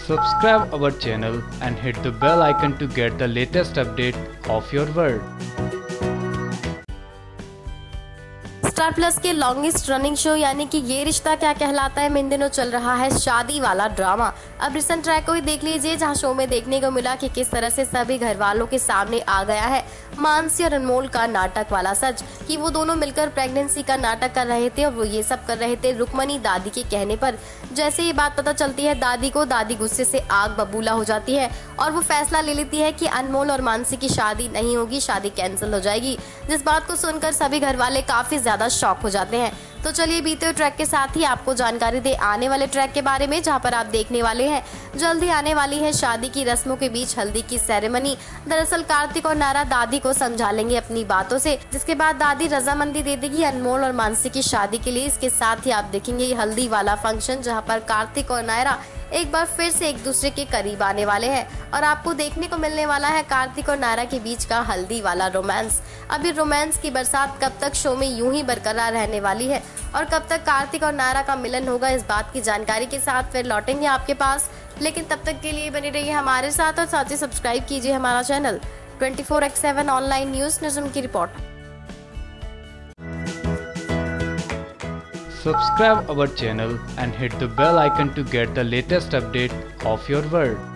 Subscribe our channel and hit the bell icon to get the latest update of your world. Star Plus के longest running show यानी कि ये रिश्ता क्या कहलाता है में इन दिनों चल रहा है शादी वाला ड्रामा। अब रिसेंट ट्रैक को ही देख लीजिए, जहां शो में देखने को मिला कि किस तरह से सभी घर वालों के सामने आ गया है मानसी और अनमोल का नाटक वाला सच कि वो दोनों मिलकर प्रेगनेंसी का नाटक कर रहे थे और वो ये सब कर रहे थे रुक्मणी दादी के कहने पर। जैसे ये बात पता चलती है दादी को, दादी गुस्से से आग बबूला हो जाती है और वो फैसला ले लेती है कि अनमोल और मानसी की शादी नहीं होगी, शादी कैंसिल हो जाएगी। जिस बात को सुनकर सभी घर वाले काफी ज्यादा शॉक हो जाते हैं। तो चलिए बीते हुए ट्रैक के साथ ही आपको जानकारी दे आने वाले ट्रैक के बारे में, जहां पर आप देखने वाले हैं जल्दी आने वाली है शादी की रस्मों के बीच हल्दी की सेरेमनी। दरअसल कार्तिक और नायरा दादी को समझा लेंगे अपनी बातों से, जिसके बाद दादी रजामंदी दे देगी अनमोल और मानसी की शादी के लिए। इसके साथ ही आप देखेंगे ये हल्दी वाला फंक्शन, जहाँ पर कार्तिक और नायरा एक बार फिर से एक दूसरे के करीब आने वाले हैं और आपको देखने को मिलने वाला है कार्तिक और नायरा के बीच का हल्दी वाला रोमांस। अभी रोमांस की बरसात कब तक शो में यूं ही बरकरार रहने वाली है और कब तक कार्तिक और नायरा का मिलन होगा, इस बात की जानकारी के साथ फिर लौटेंगे आपके पास। लेकिन तब तक के लिए बने रहिए हमारे साथ और साथ ही सब्सक्राइब कीजिए हमारा चैनल 24x7 ऑनलाइन न्यूज निज़्म की report. Subscribe our channel and hit the bell icon to get the latest update of your world.